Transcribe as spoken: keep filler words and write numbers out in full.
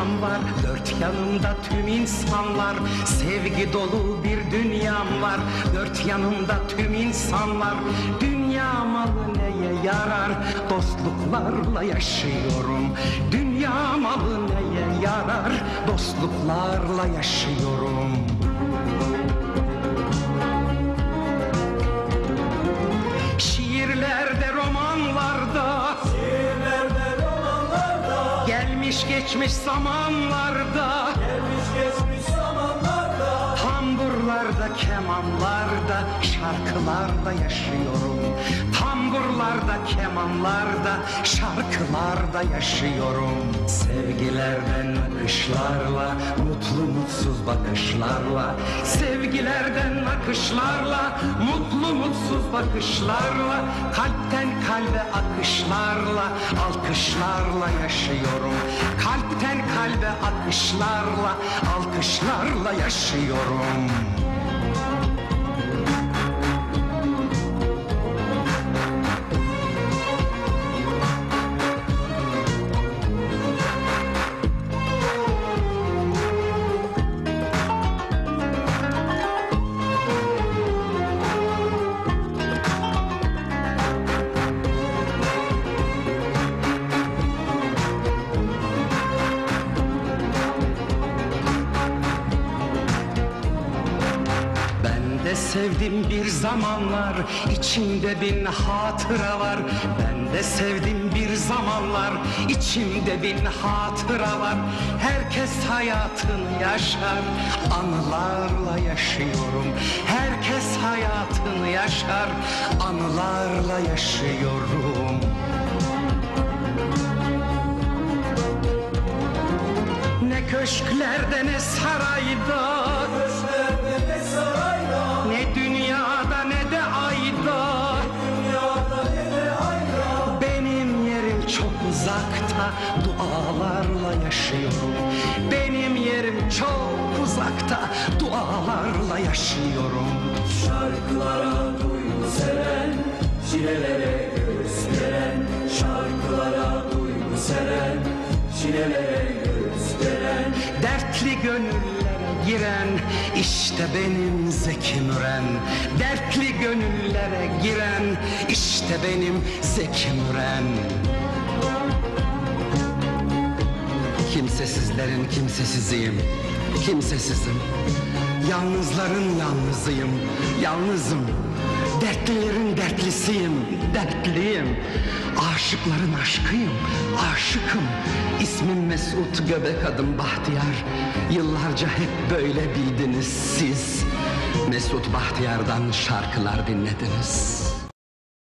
dünyam var, dört yanımda tüm insanlar. Sevgi dolu bir dünyam var, dört yanımda tüm insanlar. Dünya malı neye yarar, dostluklarla yaşıyorum. Dünya malı neye yarar, dostluklarla yaşıyorum. Şiirlerde, romanlarda, Şiirlerde, romanlarda, gelmiş geçmiş zamanlarda, gelmiş geçmiş zamanlarda, tamburlarda, kemanlarda, şarkılarda yaşıyorum. Tamburlarda, kemanlarda, şarkılarda yaşıyorum. Sevgilerden akışlarla, mutlu mutsuz bakışlarla, sevgilerden akışlarla, mutlu mutsuz bakışlarla, kalpten kalbe akışlarla, alkışlarla yaşıyorum. Kalpten kalbe akışlarla, alkışlarla yaşıyorum. Ben de sevdim bir zamanlar, içimde bin hatıra var. Ben de sevdim bir zamanlar, içimde bin hatıra var. Herkes hayatını yaşar, anılarla yaşıyorum. Herkes hayatını yaşar, anılarla yaşıyorum. Ne köşklerde ne sarayda, köşklerde ne sarayda, ne dünyada ne de ayda, dünyada ne de ayda. benim yerim çok uzakta, dualarla yaşıyorum. Benim yerim çok uzakta, dualarla yaşıyorum. Şarkılara duygu seren, çilelere göğüs geren. Şarkılara duygu seren, çilelere göğüs geren. Dertli gönüllere giren, işte benim Zeki Müren. Dertli gönüllere giren, işte benim Zeki Müren. Kimsesizlerin kimsesiziyim, kimsesizim. Yalnızların yalnızıyım, yalnızım. Dertlilerin dertlisiyim, dertliyim. Aşıkların aşkıyım, aşıkım. İsmim Mesut, göbek adım Bahtiyar. Yıllarca hep böyle bildiniz siz. Mesut Bahtiyar'dan şarkılar dinlediniz.